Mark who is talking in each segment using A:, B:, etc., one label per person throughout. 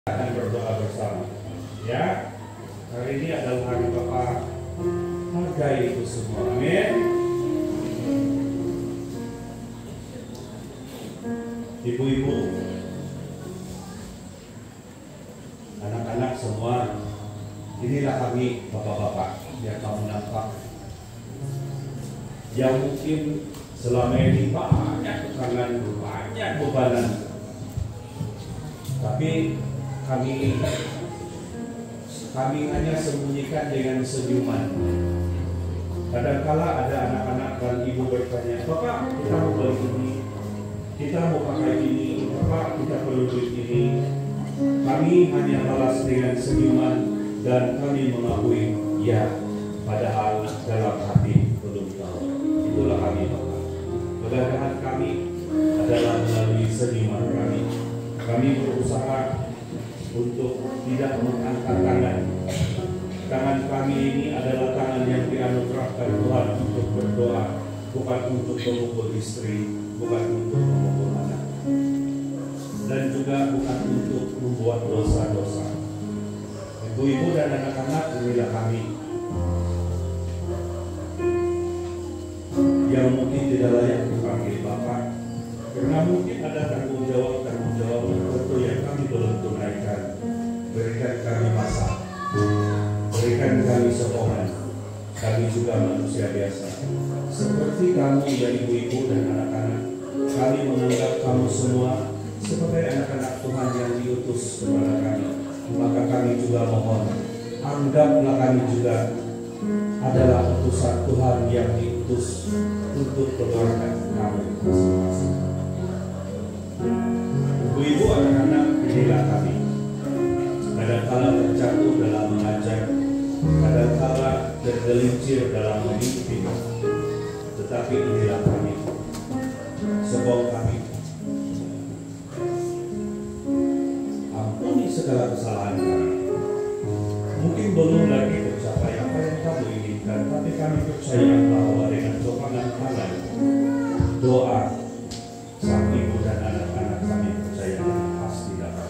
A: akan berdoa bersama. Ya, hari ini adalah hari Bapak. Hargai itu semua. Amin. Ibu-ibu, anak-anak semua, inilah kami bapak-bapak yang kamu nampak. Yang mungkin selama ini banyak tekanan, banyak bebanan. Tapi kami hanya sembunyikan dengan senyuman. Kadangkala ada anak-anak dan ibu bertanya, Bapak, kita mau beli ini, kita mau pakai ini, Bapak, kita perlu duit ini. Kami hanya balas dengan senyuman dan kami mengakui, ya, padahal dalam hati belum tahu. Itulah kami, Bapak. Kegagahan kami adalah melalui senyuman kami. Kami berusaha untuk tidak mengangkat tangan. Tangan kami ini adalah tangan yang dianugerahkan Tuhan untuk berdoa, bukan untuk memukul istri, bukan untuk memukul anak, dan juga bukan untuk membuat dosa-dosa. Ibu-ibu dan anak-anak, inilah kami yang mungkin tidak layak dipanggil Bapak, karena mungkin ada tanggung jawab tertentu yang kami belum tunaikan. Berikan kami masa, berikan kami sokongan. Kami juga manusia biasa, seperti kamu ya ibu-ibu dan anak-anak. Kami menganggap kamu semua sebagai anak-anak Tuhan yang diutus kepada kami. Maka kami juga mohon, anggaplah kami juga adalah utusan Tuhan yang diutus untuk keluarga kamu masing-masing. Ibu-ibu, anak-anak, inilah kami. Kadangkala terjatuh dalam mengajar, kadangkala tergelincir dalam memimpin, tetapi inilah kami, sebab kami. Ampuni segala kesalahan kami. Mungkin belum lagi tercapai apa yang kamu inginkan, tapi kami percaya bahwa dengan sopangan tangan, doa sang ibu dan anak-anak, kami percaya pasti dapat.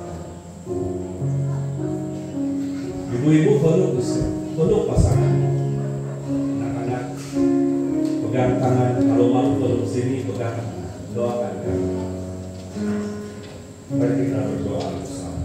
A: Ibu-ibu peluk pasangan, anak-anak pegang tangan, kalau malu peluk sini pegang, doakan kami. Mari kita berdoa bersama.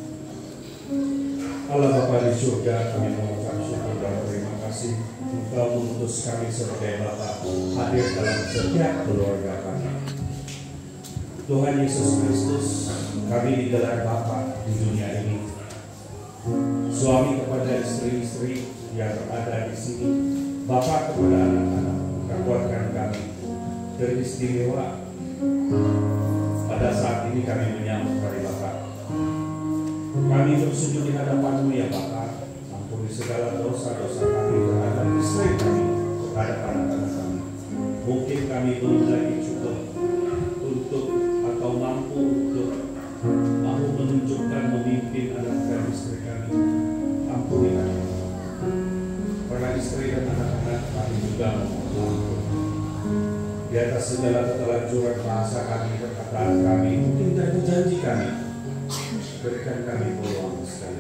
A: Allah Bapa di surga, kami mengucapkan syukur dan terima kasih Engkau mengutus kami sebagai Bapa hadir dalam setiap keluarga kami. Tuhan Yesus Kristus, kami digelar Bapa di dunia ini. Suami kepada istri-istri yang berada di sini, Bapa kepada anak-anak, kuatkan kami teristimewa. Pada saat ini kami menyambut hari Bapa. Kami bersujud di hadapan-Mu ya Bapa. Ampuni segala dosa-dosa kami terhadap istri kami, terhadap anak-anak kami. Mungkin kami belum lagi cukup untuk atau mampu untuk menunjukkan memimpin anak dan istri kami. Ampuni kami. Para istri dan anak-anak kami juga memohon di atas segala keterlanjuran bahasa kami, perkataan kami, mungkin dan janji kami. Berikan kami peluang sekali.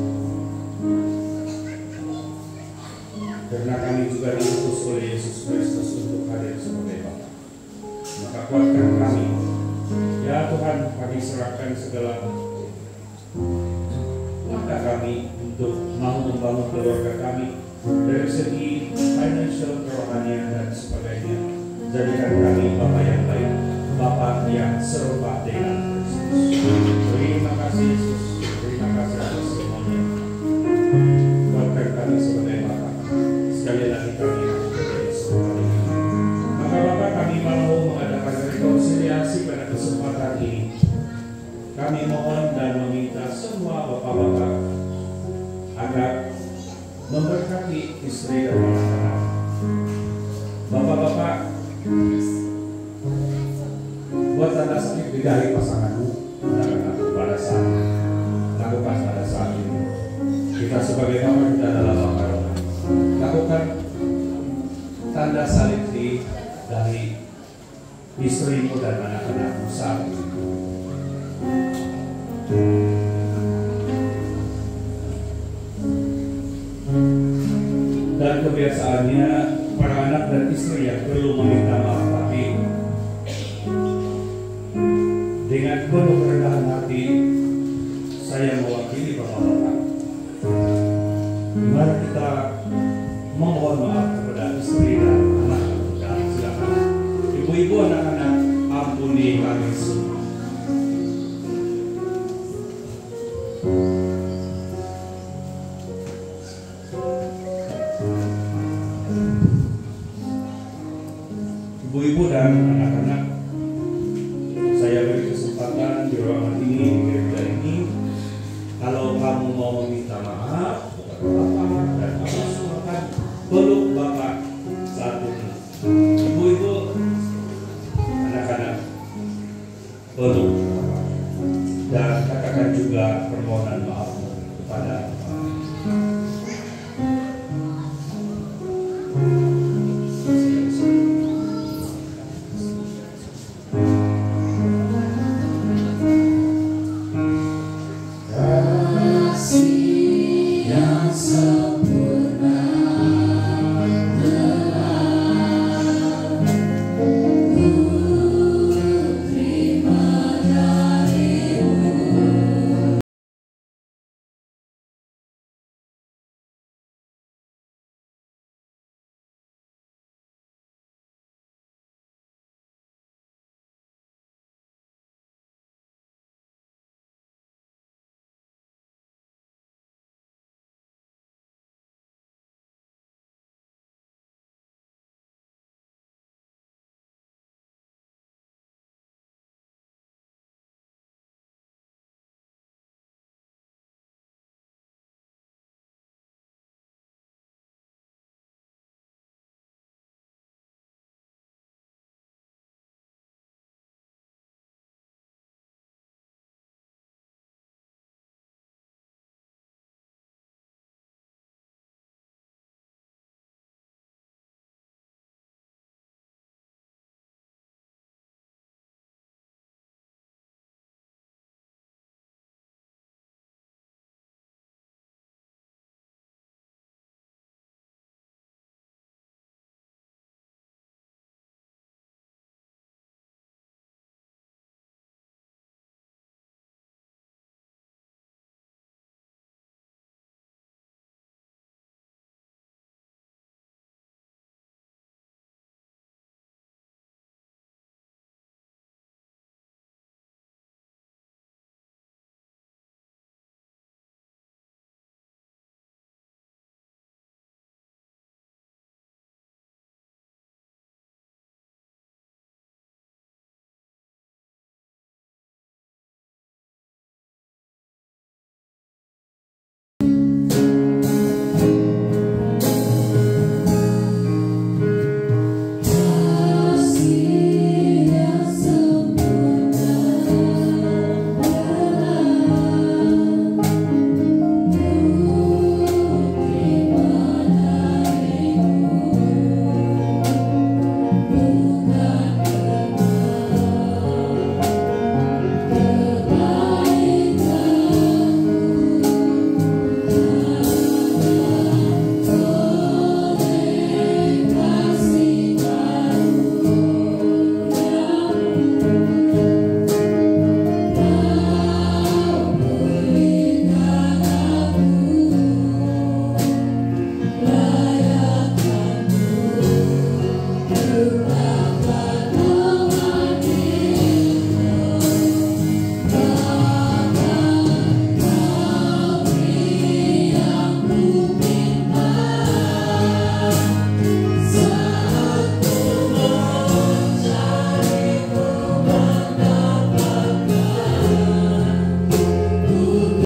A: Karena kami juga diutus oleh Yesus Kristus untuk hadir sebagai Bapa. Maka kuatkan kami. Ya Tuhan, kami serahkan segala langkah kami untuk mau membangun keluarga kami dari segi financial, kerohanian dan sebagainya. Jadikan kami Bapa yang baik, Bapa yang serupa dengan Kristus. Terima kasih Yesus, terima kasih atas semuanya. Kuatkan kami sebagai Bapa. Sekali lagi kami menjadi serupa ini. Maka Bapa, kami mau mengadakan rekonsiliasi pada kesempatan ini. Kami mohon dan meminta semua bapak-bapak agar memberkati istri dan anak-anak. Bapak-bapak, buat tanda salib di dari pasanganmu, anak-anak, pada saat lakukan pada saat ini. Kita sebagai bapak, kita adalah bapak rohani. Lakukan tanda salib di dari istrimu dan anak-anakmu saat ini. saya mewakili Bapak-Bapak. Mari kita memohon maaf kepada istri dan anak-anak muda. Silakan. Ibu-ibu, anak-anak, ampuni kami semua. Ibu-ibu dan anak-anak, saya beri kesempatan di ruangan ini, di gereja ini. Kalau kamu mau meminta maaf kepada Bapak dan Bapak silakan peluk Bapak saat ini. Ibu-ibu, anak-anak, peluk Bapak dan katakan juga permohonan maaf kepada Bapak.